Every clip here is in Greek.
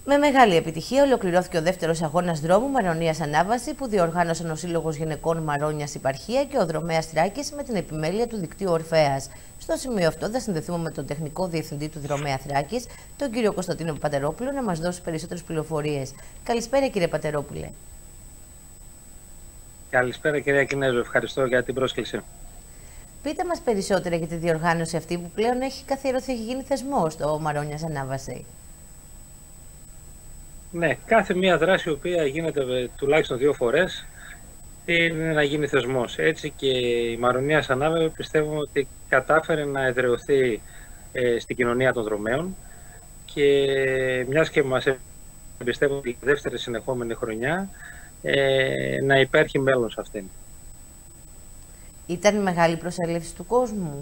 Με μεγάλη επιτυχία ολοκληρώθηκε ο δεύτερος αγώνας δρόμου Μαρονίας Ανάβαση που διοργάνωσαν ο Σύλλογος Γυναικών Μαρόνιας Υπαρχία και ο Δρομέας Θράκης με την επιμέλεια του δικτύου Ορφέας. Στο σημείο αυτό θα συνδεθούμε με τον τεχνικό διευθυντή του Δρομέα Θράκης, τον κύριο Κωνσταντίνο Πατερόπουλο, να μας δώσει περισσότερες πληροφορίες. Καλησπέρα, κύριε Πατερόπουλε. Καλησπέρα, κυρία Κινέζου. Ευχαριστώ για την πρόσκληση. Πείτε μας περισσότερα για τη διοργάνωση αυτή που πλέον έχει καθιερωθεί, έχει γίνει θεσμό στο Μαρόνιας Ανάβαση. Ναι, κάθε μία δράση η οποία γίνεται τουλάχιστον 2 φορές είναι να γίνει θεσμός. Έτσι και η Μαρονίας Ανάβαση πιστεύω ότι κατάφερε να εδραιωθεί στην κοινωνία των δρομέων και μιας και μας πιστεύω ότι η δεύτερη συνεχόμενη χρονιά να υπάρχει μέλλον σε αυτήν. Ήταν μεγάλη προσέλευση του κόσμου.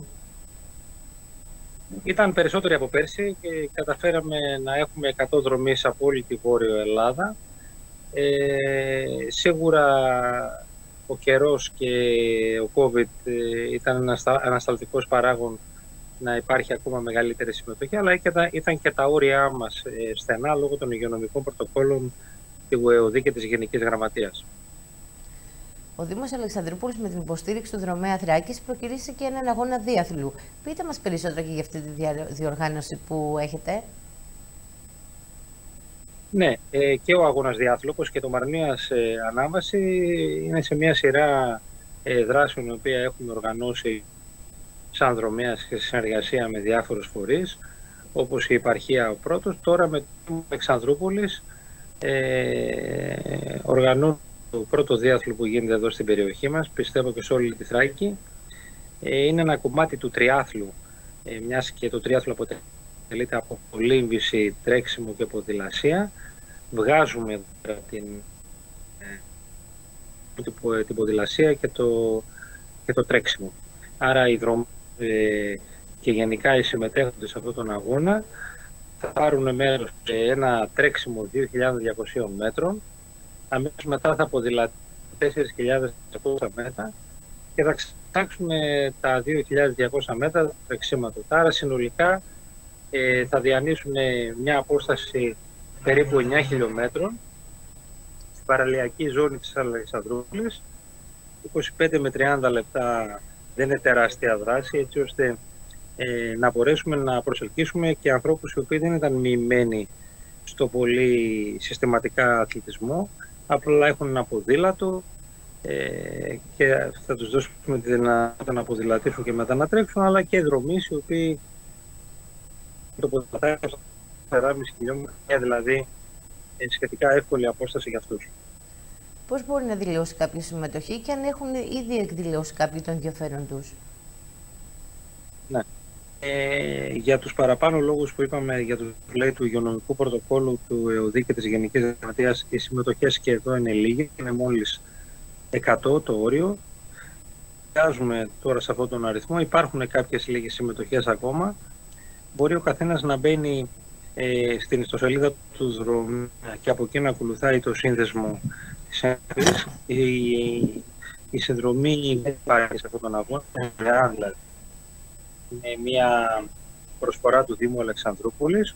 Ήταν περισσότεροι από πέρσι και καταφέραμε να έχουμε 100 δρομείς από όλη τη Βόρειο Ελλάδα. Σίγουρα ο καιρός και ο COVID ήταν ανασταλτικός παράγων να υπάρχει ακόμα μεγαλύτερη συμμετοχή, αλλά ήταν και τα όρια μας στενά λόγω των υγειονομικών πρωτοκόλων του ΕΟΔΗ και της Γενικής Γραμματείας. Ο Δήμος Αλεξανδρούπολης με την υποστήριξη του Δρομέα Θράκης προκυρήσει και έναν αγώνα διάθλου. Πείτε μας περισσότερα και για αυτή τη διοργάνωση που έχετε. Ναι, και ο αγώνας διάθλου, όπως και το Μαρονίας Ανάβαση, είναι σε μια σειρά δράσεων η οποία έχουμε οργανώσει σαν Δρομέας και σε συνεργασία με διάφορους φορείς, όπως η Υπαρχία ο πρώτος. Τώρα με το Αλεξανδρούπολης οργανώνουμε το πρώτο διάθλο που γίνεται εδώ στην περιοχή μας, πιστεύω και σε όλη τη Θράκη. Είναι ένα κομμάτι του τριάθλου, μιας και το τριάθλο αποτελείται από κολύμβηση, τρέξιμο και ποδηλασία. Βγάζουμε την ποδηλασία και το τρέξιμο. Άρα οι δρόμοι και γενικά οι συμμετέχοντες σε αυτόν τον αγώνα θα πάρουν μέρος σε ένα τρέξιμο 2.200 μέτρων. Αμέσως μετά θα ποδηλατήσουν 4.200 μέτρα και θα ξετάξουν τα 2.200 μέτρα του τρεξίματος. Άρα συνολικά θα διανύσουν μια απόσταση περίπου 9 χιλιόμετρων στην παραλιακή ζώνη της Αλεξανδρούπολης. 25 με 30 λεπτά δεν είναι τεράστια δράση, έτσι ώστε να μπορέσουμε να προσελκύσουμε και ανθρώπους οι οποίοι δεν ήταν μοιημένοι στο πολύ συστηματικά αθλητισμό, απλά έχουν ένα ποδήλατο και θα τους δώσουμε τη δυνατότητα να ποδηλατήσουν και μετά να τρέξουν, αλλά και δρομείς οι οποίοι το ποδηλατάκι 4,5 χιλιόμετρα, δηλαδή σχετικά εύκολη απόσταση για αυτούς. Πώς μπορεί να δηλώσει κάποια συμμετοχή και αν έχουν ήδη εκδηλώσει κάποιοι το ενδιαφέρον τους? Ναι. Για τους παραπάνω λόγους που είπαμε για το λέει του υγειονομικού πρωτοκόλου του ΕΟΔΗ και της Γενικής Γραμματείας, οι συμμετοχές και εδώ είναι λίγες, είναι μόλις 100 το όριο. Βγάζουμε τώρα σε αυτόν τον αριθμό, υπάρχουν κάποιες λίγες συμμετοχές ακόμα. Μπορεί ο καθένας να μπαίνει στην ιστοσελίδα του Δρομέα και από εκεί να ακολουθάει το σύνδεσμο της Ένωσης. Η συνδρομή δεν υπάρχει σε αυτόν τον αγώνα, δηλαδή. Είναι μια προσφορά του Δήμου Αλεξανδρούπολης.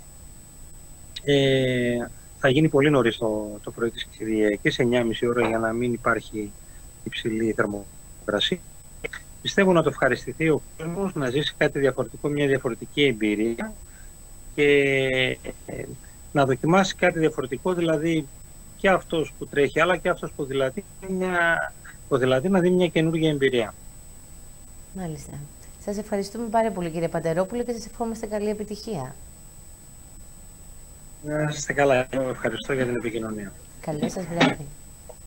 Θα γίνει πολύ νωρίς το πρωί της Κυριακής, 9.30 ώρα, για να μην υπάρχει υψηλή θερμοκρασία. Πιστεύω να το ευχαριστηθεί ο κόσμος, να ζήσει κάτι διαφορετικό, μια διαφορετική εμπειρία και να δοκιμάσει κάτι διαφορετικό, δηλαδή και αυτός που τρέχει αλλά και αυτός που ποδηλατεί να δει μια καινούργια εμπειρία. Μάλιστα. Σας ευχαριστούμε πάρα πολύ, κύριε Πατερόπουλο, και σας ευχόμαστε καλή επιτυχία. Να είστε καλά. Ευχαριστώ για την επικοινωνία. Καλό σας βράδυ.